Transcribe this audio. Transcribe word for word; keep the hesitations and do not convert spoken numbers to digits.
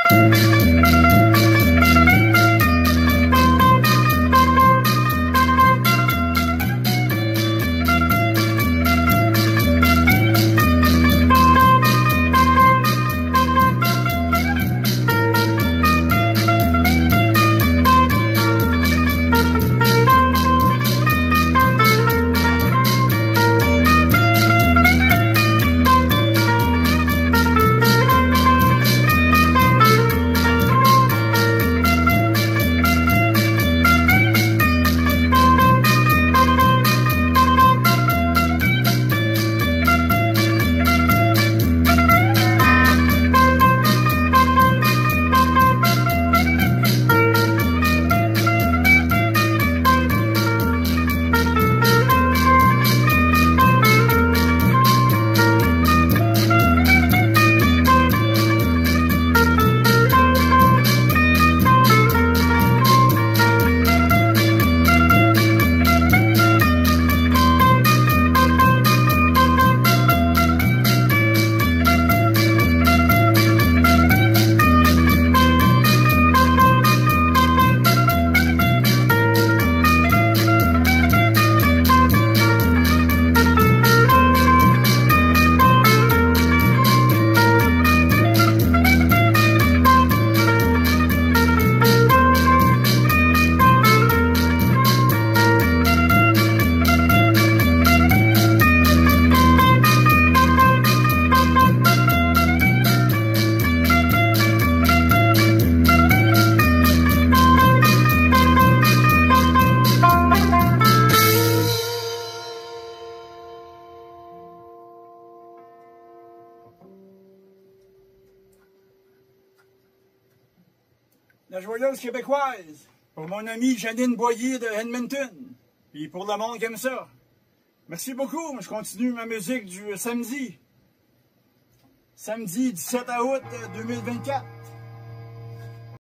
La joyeuse québécoise, pour mon amie Janine Boyer de Edmonton, puis pour le monde qui aime ça. Merci beaucoup, je continue ma musique du samedi. Samedi dix-sept août deux mille vingt-quatre.